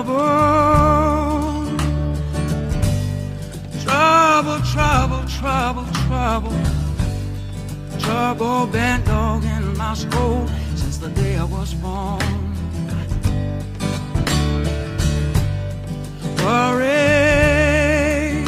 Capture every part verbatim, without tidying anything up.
trouble, trouble, trouble, trouble, trouble, trouble been dogging my soul since the day I was born. Worry,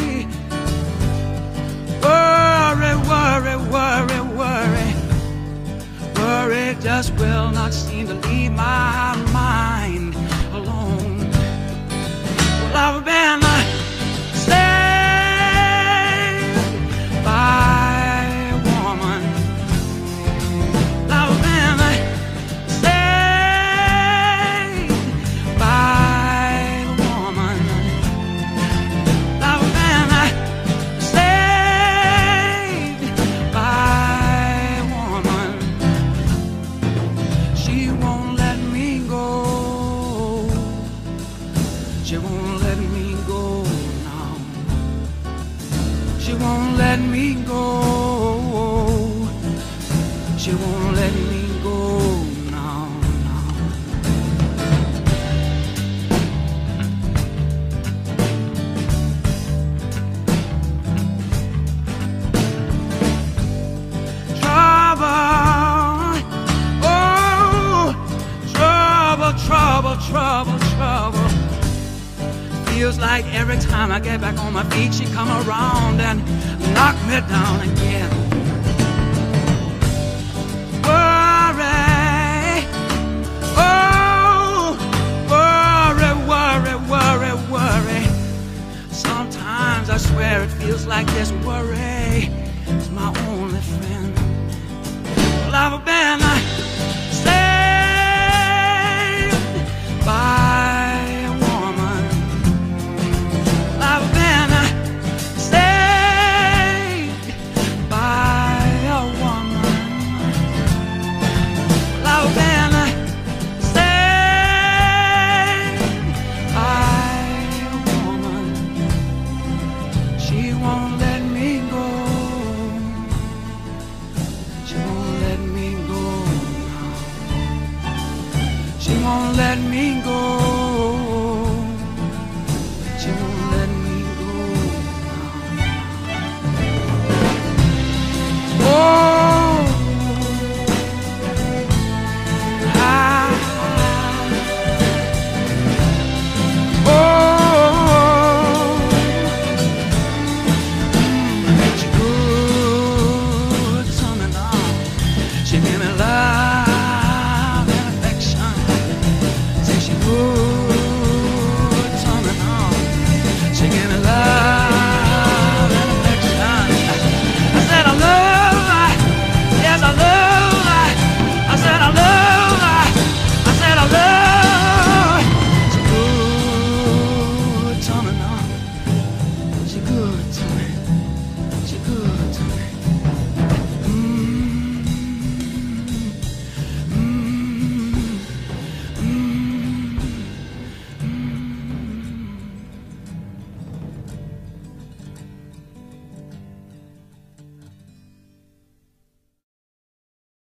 worry, worry, worry, worry, worry just will not seem to leave my mind alone. Well, I've been saved by a woman. I've been saved by a woman. I've been saved by a woman. She won't let me go. She won't let me go now. She won't let me go. She won't let me go now, now. Trouble, oh, trouble, trouble, trouble, trouble. Feels like every time I get back on my feet, she come around and knock me down again. Worry, oh, worry, worry, worry, worry. Sometimes I swear it feels like this worry is my only friend. Well, I've been saved by a woman. I've been saved by a woman. I've been saved by a woman. She won't let me go. She won't let me go now. She won't let me go.